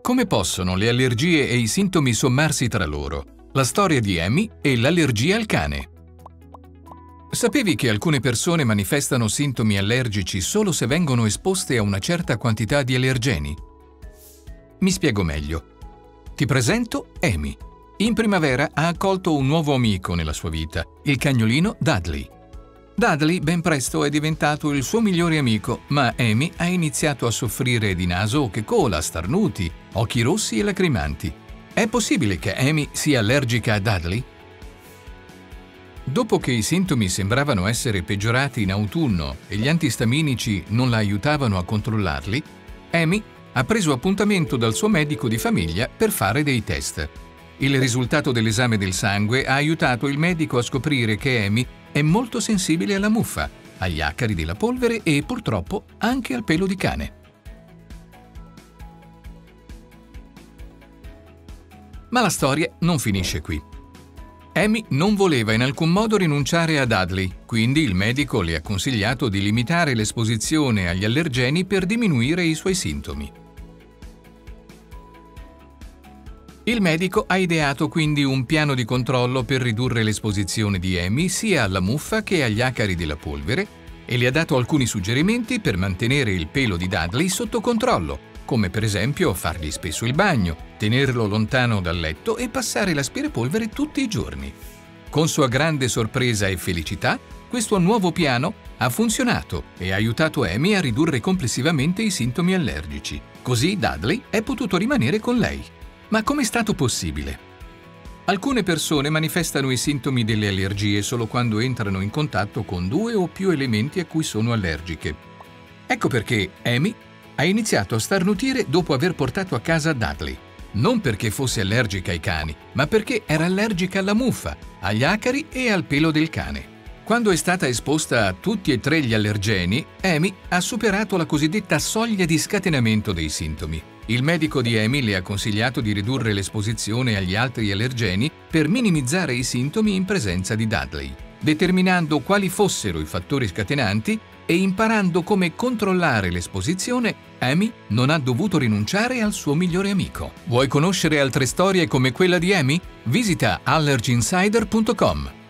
Come possono le allergie e i sintomi sommarsi tra loro? La storia di Amy e l'allergia al cane. Sapevi che alcune persone manifestano sintomi allergici solo se vengono esposte a una certa quantità di allergeni? Mi spiego meglio. Ti presento Amy. In primavera ha accolto un nuovo amico nella sua vita, il cagnolino Dudley. Dudley ben presto è diventato il suo migliore amico, ma Amy ha iniziato a soffrire di naso o che cola, starnuti, occhi rossi e lacrimanti. È possibile che Amy sia allergica a Dudley? Dopo che i sintomi sembravano essere peggiorati in autunno e gli antistaminici non la aiutavano a controllarli, Amy ha preso appuntamento dal suo medico di famiglia per fare dei test. Il risultato dell'esame del sangue ha aiutato il medico a scoprire che Amy è molto sensibile alla muffa, agli acari della polvere e purtroppo anche al pelo di cane. Ma la storia non finisce qui. Amy non voleva in alcun modo rinunciare a Dudley, quindi il medico le ha consigliato di limitare l'esposizione agli allergeni per diminuire i suoi sintomi. Il medico ha ideato quindi un piano di controllo per ridurre l'esposizione di Amy sia alla muffa che agli acari della polvere e le ha dato alcuni suggerimenti per mantenere il pelo di Dudley sotto controllo, come per esempio fargli spesso il bagno, tenerlo lontano dal letto e passare l'aspirapolvere tutti i giorni. Con sua grande sorpresa e felicità, questo nuovo piano ha funzionato e ha aiutato Amy a ridurre complessivamente i sintomi allergici. Così Dudley è potuto rimanere con lei. Ma com'è stato possibile? Alcune persone manifestano i sintomi delle allergie solo quando entrano in contatto con due o più elementi a cui sono allergiche. Ecco perché Amy ha iniziato a starnutire dopo aver portato a casa Dudley. Non perché fosse allergica ai cani, ma perché era allergica alla muffa, agli acari e al pelo del cane. Quando è stata esposta a tutti e tre gli allergeni, Amy ha superato la cosiddetta soglia di scatenamento dei sintomi. Il medico di Amy le ha consigliato di ridurre l'esposizione agli altri allergeni per minimizzare i sintomi in presenza di Dudley, determinando quali fossero i fattori scatenanti e imparando come controllare l'esposizione. Amy non ha dovuto rinunciare al suo migliore amico. Vuoi conoscere altre storie come quella di Amy? Visita allergyinsider.com.